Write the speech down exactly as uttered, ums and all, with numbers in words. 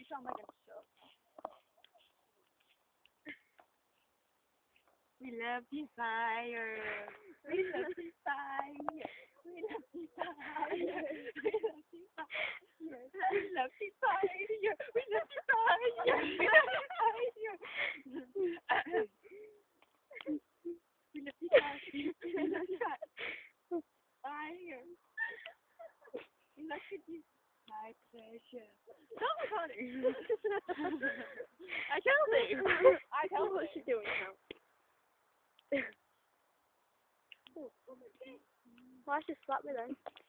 song by them, so. We love the fire. We love the fire. We love the fire. We love the fire. We love the fire. We love the fire. We love the fire. We love the fire. We love the fire. We love the my pleasure. Tell me about it. I tell you. I tell what you. she's doing now. Why she slap me then?